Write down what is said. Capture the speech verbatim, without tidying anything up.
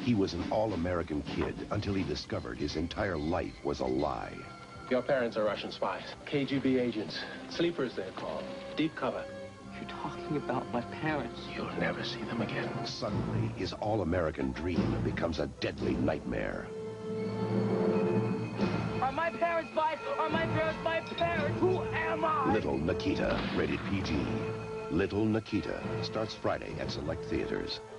He was an all-American kid until he discovered his entire life was a lie. Your parents are Russian spies, K G B agents, sleepers they're called, deep cover. You're talking about my parents. You'll never see them again. Suddenly, his all-American dream becomes a deadly nightmare. Are my parents spies? Are my parents my parents? Who am I? Little Nikita, rated P G. Little Nikita starts Friday at select theaters.